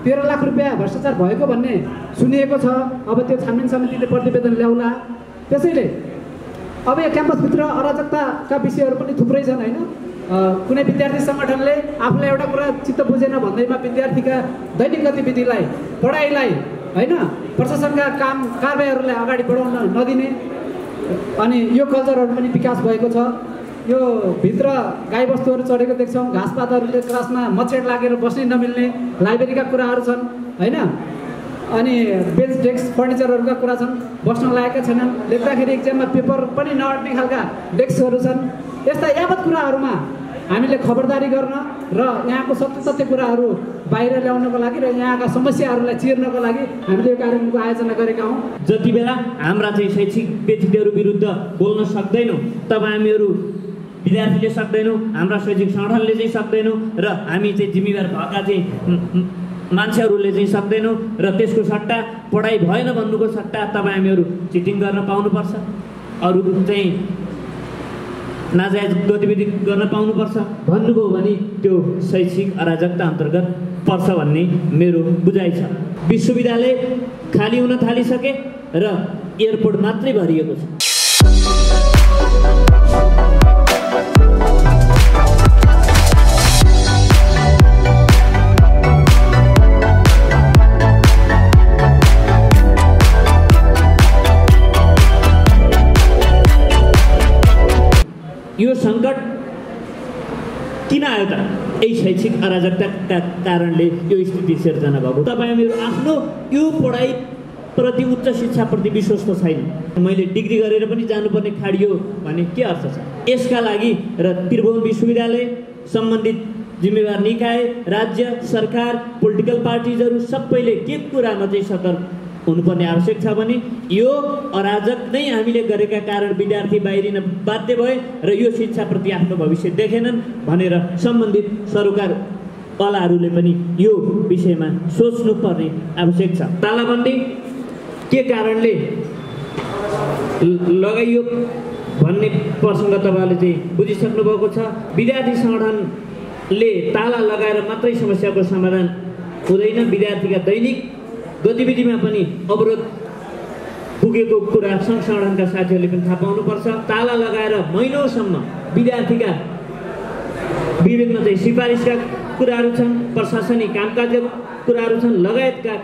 13 लाख रुपियाँ भ्रष्टाचार भएको भन्ने सुनिएको छ। अब त्यो छानबिन समितिले प्रतिवेदन ल्याउला। त्यसैले अब यो क्याम्पसभित्र अराजकताका विषयहरू पनि थुप्रै छन् हैन। कुनै विद्यार्थी सङ्गठनले आफूलाई एउटा कुरा चित्त बुझेन भन्दैमा विद्यार्थीका दैनिक गतिविधिलाई, पढाइलाई हैन, प्रशासनका काम कारबाहीहरूलाई अगाडि बढाउन नदिने अनि यो कल्चरहरू पनि विकास भएको छ। यो भित्र गाईबस्तुहरू चढेको देख्छौँ, घाँसपातहरूले क्लासमा मच्छर लागेर बस्नै नमिल्ने, लाइब्रेरीका कुराहरू छन् हैन, अनि बेन्च डेस्क फर्निचरहरूका कुरा छन्, बस्न लागेका छैनन्, लेख्दाखेरि एक्जाममा पेपर पनि नअट्ने खालका डेस्कहरू छन्। यस्ता यावत कुराहरूमा हामीले खबरदारी गर्न र यहाँको सत्य तथ्य कुराहरू बाहिर ल्याउनको लागि र यहाँका समस्याहरूलाई चिर्नको लागि हामीले यो कार्यक्रमको आयोजना गरेका हौँ। जति बेला हाम्रा चाहिँ शैक्षिक व्यक्तित्वहरू विरुद्ध बोल्न सक्दैनौँ तब हामीहरू विद्यार्थीले सक्दैनौँ, हाम्रा शैक्षिक सङ्गठनले चाहिँ सक्दैनौँ र हामी चाहिँ जिम्मेवार भएका चाहिँ मान्छेहरूले चाहिँ सक्दैनौँ र त्यसको सट्टा पढाइ भएन भन्नुको सट्टा तपाईँ हामीहरू चिटिङ गर्न पाउनुपर्छ, अरू चाहिँ नाजायज गतिविधि गर्न पाउनुपर्छ भन्नुभयो भने त्यो शैक्षिक अराजकता अन्तर्गत पर्छ भन्ने मेरो बुझाइ छ। विश्वविद्यालय खाली हुन थालिसके र एयरपोर्ट मात्रै भरिएको छ। यो सङ्कट किन आयो त? यही शैक्षिक अराजकताका कारणले यो स्थिति सिर्जना भएको। तपाईँहरू आफ्नो यो पढाइप्रति उच्च शिक्षाप्रति विश्वस्त छैन। मैले डिग्री गरेर पनि जानुपर्ने खाडियो भने के अर्थ छ? यसका लागि र त्रिभुवन विश्वविद्यालय, सम्बन्धित जिम्मेवार निकाय, राज्य सरकार, पोलिटिकल पार्टिजहरू सबैले के कुरामा चाहिँ सतर्क हुनुपर्ने आवश्यक छ भने यो अराजक नै हामीले गरेका कारण विद्यार्थी बाहिरिन बाध्य भए र यो शिक्षाप्रति आफ्नो भविष्य देखेनन् भनेर सम्बन्धित सरकारवालाहरूले पनि यो विषयमा सोच्नुपर्ने आवश्यक छ। तालाबन्दी के कारणले लगाइयो भन्ने प्रसङ्ग तपाईँले चाहिँ बुझिसक्नु भएको छ। विद्यार्थी सङ्गठनले ताला लगाएर मात्रै समस्याको समाधान हुँदैन। विद्यार्थीका दैनिक गतिविधिमा पनि अवरोध पुगेको कुरा सङ्घ सङ्गठनका साथीहरूले पनि थाहा पाउनुपर्छ। ताला लगाएर महिनौसम्म विद्यार्थीका विभिन्न चाहिँ सिफारिसका कुराहरू छन्, प्रशासनिक कामकाजका कुराहरू छन्, लगायतका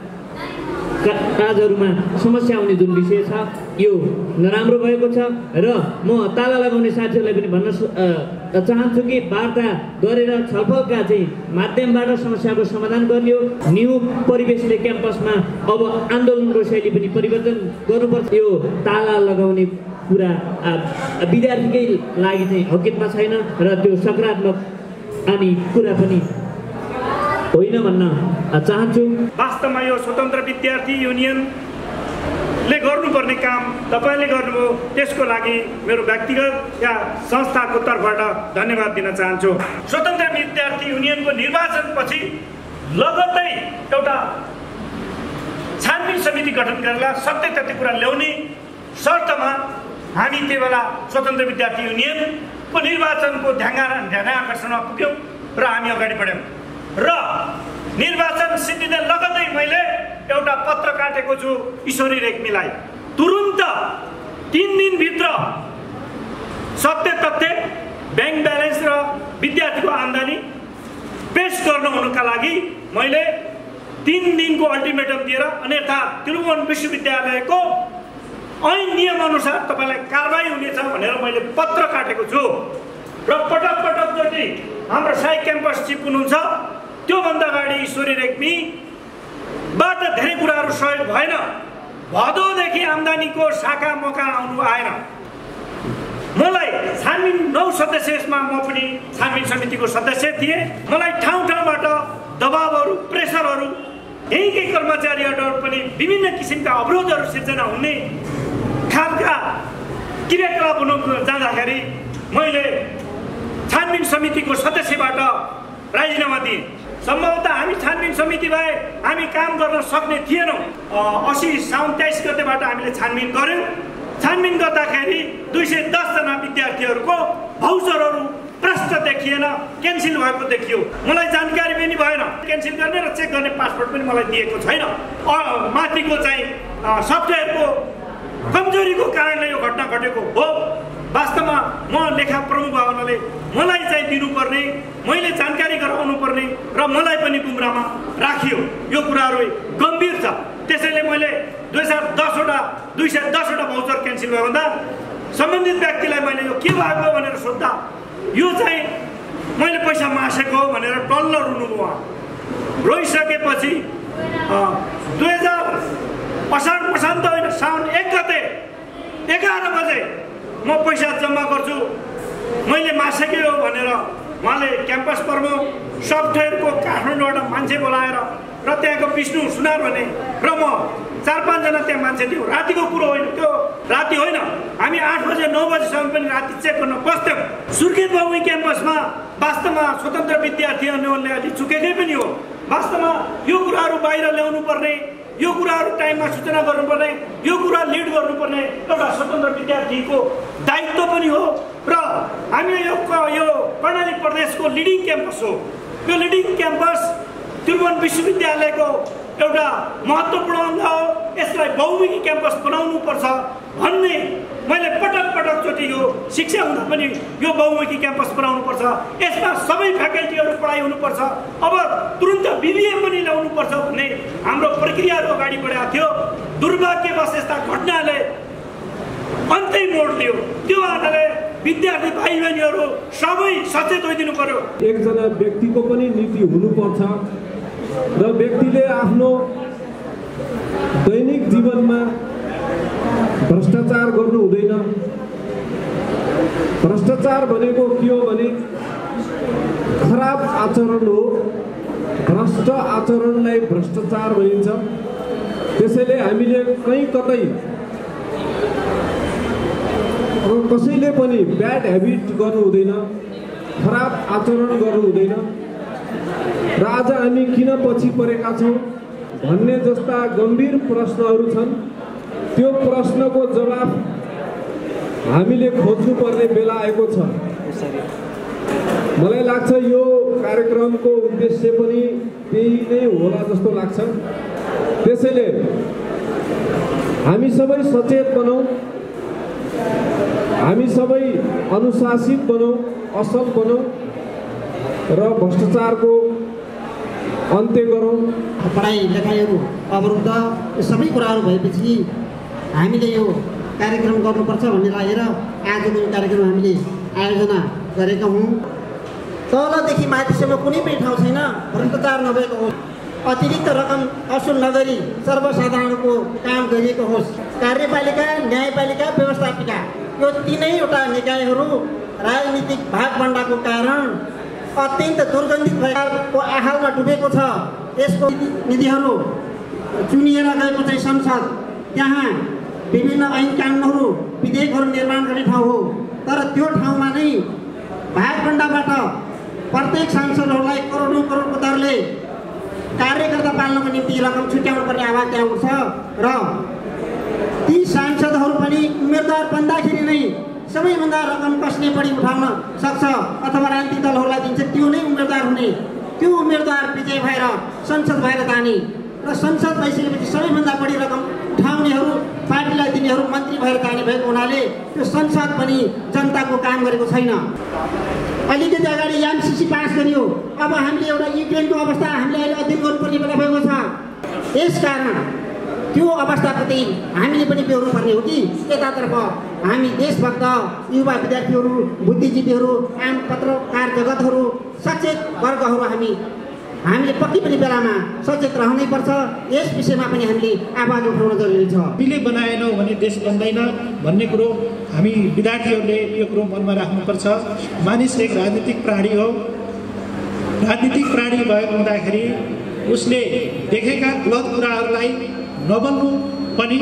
काजहरूमा समस्या आउने जुन विषय छ यो नराम्रो भएको छ। र म ताला लगाउने साथीहरूलाई पनि भन्न चाहन्छु कि वार्ता गरेर छलफलका चाहिँ माध्यमबाट समस्याको समाधान गर्ने हो। न्यू परिवेशले क्याम्पसमा अब आन्दोलनको शैली पनि परिवर्तन गर्नुपर्छ। यो ताला लगाउने कुरा विद्यार्थीकै लागि चाहिँ हकितमा छैन र त्यो सकारात्मक अनि कुरा पनि होइन भन्न चाहन्छु। वास्तवमा यो स्वतन्त्र विद्यार्थी युनियनले गर्नुपर्ने काम तपाईँले गर्नुभयो, त्यसको लागि मेरो व्यक्तिगत या संस्थाको तर्फबाट धन्यवाद दिन चाहन्छु। स्वतन्त्र विद्यार्थी युनियनको निर्वाचनपछि लगत्तै एउटा छानबिन समिति गठन गरेर सत्य तथ्य कुरा ल्याउने शर्तमा हामी त्यो बेला स्वतन्त्र विद्यार्थी युनियनको निर्वाचनको ध्यान आकर्षणमा पुग्यौँ र हामी अगाडि बढ्यौँ र निर्वाचन सिद्धिँदै लगत्तै मैले एउटा पत्र काटेको छु ईश्वरी रेग्मीलाई। तुरुन्त 3 दिनभित्र सत्य तथ्य, ब्याङ्क ब्यालेन्स र विद्यार्थीको आम्दानी पेश गर्नु हुनुका लागि मैले 3 दिनको अल्टिमेटम दिएर अन्यथा त्रिभुवन विश्वविद्यालयको ऐन नियम अनुसार तपाईँलाई कारबाही हुनेछ भनेर मैले पत्र काटेको छु। र पटक पटक जति हाम्रो साई क्याम्पस चिफ हुनुहुन्छ त्योभन्दा अगाडि ईश्वरी रेग्मीबाट धेरै कुराहरू सहयोग भएन। भदौदेखि आम्दानीको शाखा मका आउनु आएन। मलाई छानबिन 9 सदस्यमा म पनि छानबिन समितिको सदस्य थिएँ। मलाई ठाउँ ठाउँबाट दबावहरू, प्रेसरहरू, यहीँकै कर्मचारीहरू पनि विभिन्न किसिमका अवरोधहरू सिर्जना हुने खालका क्रियाकलाप हुन जाँदाखेरि मैले छानबिन समितिको सदस्यबाट राजीनामा दिएँ। सम्भवतः हामी छानबिन समिति भए हामी काम गर्न सक्ने थिएनौँ। 80 साउन 23 गतेबाट हामीले छानबिन गऱ्यौँ। छानबिन गर्दाखेरि 210 जना विद्यार्थीहरूको भाउचरहरू प्रश्न देखिएन, क्यान्सिल भएको देखियो। मलाई जानकारी पनि भएन। क्यान्सल गर्ने र चेक गर्ने पासपोर्ट पनि मलाई दिएको छैन। माथिको चाहिँ सफ्टवेयरको कमजोरीको कारणले यो घटना घटेको हो। वास्तवमा म लेखा प्रमुख भएको हुनाले मलाई चाहिँ दिनुपर्ने, मैले जानकारी गराउनु पर्ने र मलाई पनि गुमराहमा राखियो। यो कुराहरू गम्भीर छ। त्यसैले मैले 210वटा भाउचर क्यान्सल भयो भन्दा सम्बन्धित व्यक्तिलाई मैले यो के भएको भनेर सोद्धा यो चाहिँ मैले पैसा मासेको हो भनेर डल्ल रुनुभयो। रोइसकेपछि 2000 असार मसान्त होइन, साउन 1 गते 11 बजे म पैसा जम्मा गर्छु, मैले मासेकै हो भनेर उहाँले क्याम्पस प्रमुख सफ्टवेयरको काठमाडौँबाट मान्छे बोलाएर र त्यहाँको विष्णु सुनार भने र म 4-5 जना त्यहाँ मान्छे थियो। रातिको कुरो होइन, त्यो राति होइन, हामी 8 बजे 9 बजेसम्म पनि राति चेक गर्न बस्थ्यौँ। सुर्खेत बाबुई क्याम्पसमा वास्तवमा स्वतन्त्र विद्यार्थी अन्यले अलि चुकेकै पनि हो। वास्तवमा यो कुराहरू बाहिर ल्याउनु पर्ने, यो कुराहरू टाइममा सूचना गर्नुपर्ने, यो कुरा लिड गर्नुपर्ने एउटा स्वतन्त्र विद्यार्थीको दायित्व पनि हो। र हामी यो कर्णाली प्रदेशको लिडिङ क्याम्पस हो। यो लिडिङ क्याम्पस त्रिभुवन विश्वविद्यालयको एउटा महत्त्वपूर्ण अङ्ग हो। यसलाई बहुमुखी क्याम्पस बनाउनुपर्छ भन्ने मैले पटक यो शिक्षा हुँदा पनि यो बहुमुखी क्याम्पस बनाउनुपर्छ। यसमा सबै फ्याकल्टीहरू पढाइ हुनुपर्छ। अब तुरुन्त बिबिएम पनि ल्याउनुपर्छ भन्ने हाम्रो प्रक्रियाहरू अगाडि बढाएको थियो। दुर्भाग्यवश यस्ता घटनाले अन्त्य मोड लियो। त्यो आधारले विद्यार्थी भाइ बहिनीहरू सबै सचेत होइदिनु पर्यो। एकजना व्यक्तिको पनि नीति हुनुपर्छ र व्यक्तिले आफ्नो दैनिक जीवनमा भ्रष्टाचार गर्नु हुँदैन। भ्रष्टाचार भनेको के हो भने खराब आचरण हो। भ्रष्ट आचरणलाई भ्रष्टाचार भनिन्छ। त्यसैले हामीले कहीँ कतै कसैले पनि ब्याड ह्याबिट गर्नु हुँदैन, खराब आचरण गर्नु हुँदैन। र आज हामी किन पछि परेका छौँ भन्ने जस्ता गम्भीर प्रश्नहरू छन्। त्यो प्रश्नको जवाफ हामीले खोज्नुपर्ने बेला आएको छ। मलाई लाग्छ यो कार्यक्रमको उद्देश्य पनि त्यही नै होला जस्तो लाग्छ। त्यसैले हामी सबै सचेत बनौँ, हामी सबै अनुशासित बनौँ, असल बनौँ र भ्रष्टाचारको अन्त्य गरौँ। पढाइ लेखाइहरू अवरुद्ध यो सबै कुराहरू भएपछि हामीले यो कार्यक्रम गर्नुपर्छ भन्ने लागेर आजको यो कार्यक्रम हामीले आयोजना गरेका हौँ। तलदेखि माथिसम्म कुनै पनि ठाउँ छैन भ्रष्टाचार नभएको होस्, अतिरिक्त रकम असुल नगरी सर्वसाधारणको काम गरिएको होस्। कार्यपालिका, न्यायपालिका, व्यवस्थापिका यो तीनैवटा निकायहरू राजनीतिक भागभण्डाको कारण अत्यन्त दुर्गन्धित भएको आहालमा डुबेको छ। यसको निधिहरू चुनिएर गएको चाहिँ संसद, त्यहाँ विभिन्न ऐन कानुनहरू विधेयकहरू निर्माण गर्ने ठाउँ हो। तर त्यो ठाउँमा नै भागभण्डाबाट प्रत्येक सांसदहरूलाई करोडौँ करोडको दरले कार्यकर्ता पाल्नको निम्ति रकम छुट्याउनु पर्ने आवाज त्यहाँ उठ्छ र ती सांसदहरू पनि उम्मेदवार बन्दाखेरि नै सबैभन्दा रकम कसले बढी उठाउन सक्छ अथवा राजनीतिक दलहरूलाई दिन्छ त्यो नै उम्मेदवार हुने। त्यो उम्मेदवार विजय भएर संसद भएर जाने र संसद भइसकेपछि सबैभन्दा बढी रकम उठाउनेहरू पार्टीलाई दिनेहरू मन्त्री भएर जाने भएको हुनाले त्यो संसद पनि जनताको काम गरेको छैन। अलिकति अगाडि एमसिसी पास गरियो। अब हामीले एउटा युक्रेनको अवस्था हामीले अहिले अध्ययन गर्नुपर्ने बेला भएको छ। यसकारण त्यो अवस्थाप्रति हामीले पनि बेहोर्नु पर्ने हो कि यतातर्फ हामी देशभक्त युवा विद्यार्थीहरू, बुद्धिजीवीहरू, आम पत्रकार जगतहरू, सचेत वर्गहरू हामीले पक्कै पनि बेलामा सचेत रहनै पर्छ। यस विषयमा पनि हामीले आवाज उठाउन जरुरी छ। हामीले बनाएनौँ भने देश बन्दैन भन्ने कुरो हामी विद्यार्थीहरूले यो कुरो मनमा राख्नुपर्छ। मानिस एक राजनीतिक प्राणी हो। राजनीतिक प्राणी भएको हुँदाखेरि उसले देखेका गलत कुराहरूलाई नबन्नु पनि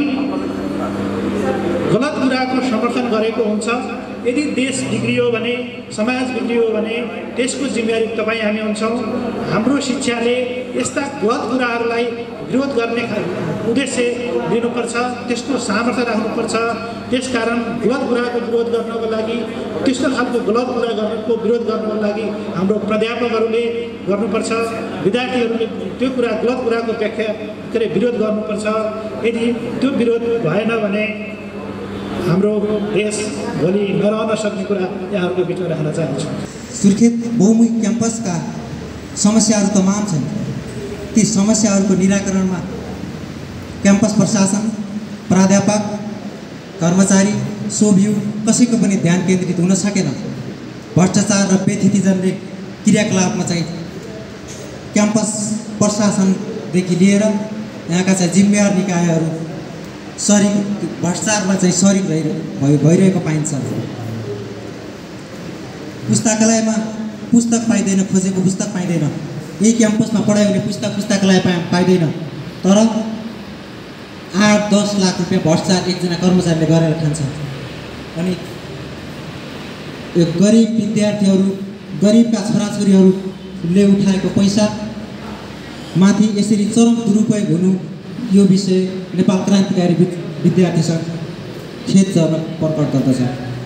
गलत कुराको समर्थन गरेको हुन्छ। यदि देश बिग्रियो भने, समाज बिग्रियो भने त्यसको जिम्मेवारी तपाईँ हामी हुन्छौँ। हाम्रो शिक्षाले यस्ता गलत कुराहरूलाई विरोध गर्ने उद्देश्य लिनुपर्छ, त्यसको सामर्थ्य राख्नुपर्छ। त्यसकारण गलत कुराको विरोध गर्नको लागि, त्यस्तो खालको गलत कुरा गर्नुको विरोध गर्नको लागि हाम्रो प्राध्यापकहरूले गर्नुपर्छ। विद्यार्थीहरूले त्यो कुरा गलत कुराको व्याख्या के अरे विरोध गर्नुपर्छ। यदि त्यो विरोध भएन भने हाम्रो देश भोलि नरहन सक्ने कुरा यहाँहरूको बिचमा राख्न चाहन्छु। सुर्खेत बहुमुखी क्याम्पसका समस्याहरू तमाम छन्। ती समस्याहरूको निराकरणमा क्याम्पस प्रशासन, प्राध्यापक, कर्मचारी, सोभ्यू कसैको पनि ध्यान केन्द्रित हुन सकेन। भ्रष्टाचार र व्यथितिजन्य क्रियाकलापमा चाहिँ क्याम्पस प्रशासनदेखि लिएर यहाँका चाहिँ जिम्मेवार निकायहरू भ्रष्टाचारमा चाहिँ सरिक भइरहेको पाइन्छ। पुस्तकालयमा पुस्तक पाइँदैन, खोजेको पुस्तक पाइँदैन। यही क्याम्पसमा पढाइ हुने पुस्तकालय पाइँदैन। तर 8-10 लाख रुपियाँ भ्रष्टाचार एकजना कर्मचारीले गरेर खान्छ। अनि यो गरिब विद्यार्थीहरू, गरिबका छोराछोरीहरूले उठाएको पैसा माथि यसरी चरम दुरुपयोग हुनु, यो विषय नेपाल क्रान्तिकारी विद्यार्थी सङ्घ खेदजनक प्रकट गर्दछ।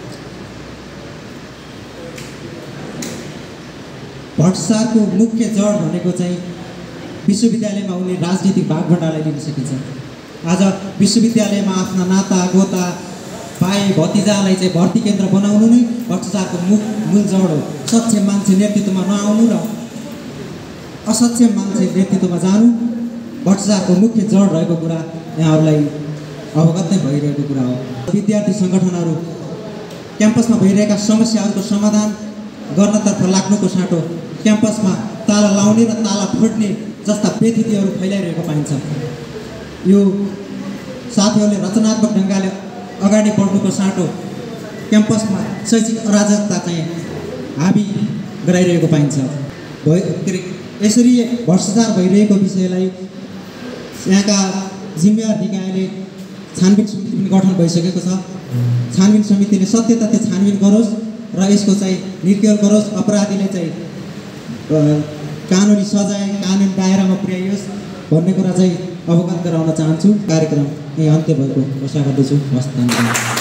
भ्रष्टाचारको मुख्य जड भनेको चाहिँ विश्वविद्यालयमा हुने राजनीतिक भागभण्डारलाई लिन सकिन्छ। आज विश्वविद्यालयमा आफ्ना नाता गोता भाइ भतिजालाई चाहिँ भर्ती केन्द्र बनाउनु नै भ्रष्टाचारको मूल जड हो। सक्षम मान्छे नेतृत्वमा नआउनु र असक्षम मान्छे नेतृत्वमा जानु भ्रष्टाचारको मुख्य जड रहेको कुरा यहाँहरूलाई अवगत नै भइरहेको कुरा हो। विद्यार्थी सङ्गठनहरू क्याम्पसमा भइरहेका समस्याहरूको समाधान गर्नतर्फ लाग्नुको साटो क्याम्पसमा ताला लाउने र ताला फोड्ने जस्ता व्यथितिहरू फैलाइरहेको पाइन्छ। यो साथीहरूले रचनात्मक ढङ्गले अगाडि बढ्नुको साटो क्याम्पसमा शैक्षिक अराजकता चाहिँ हाबी गराइरहेको पाइन्छ। यसरी भ्रष्टाचार भइरहेको विषयलाई यहाँका जिम्मेवार निकायले छानबिन समिति पनि गठन भइसकेको छ। छानबिन समितिले सत्य तथ्य छानबिन गरोस् र यसको चाहिँ निर्क्रिय गरोस्। अपराधीले चाहिँ कानुनी सजाय, कानुन दायरामा पुर्याइयोस् भन्ने कुरा चाहिँ अवगत गराउन चाहन्छु। कार्यक्रम यही अन्त्य भएको घोषणा गर्दछु। हस्त।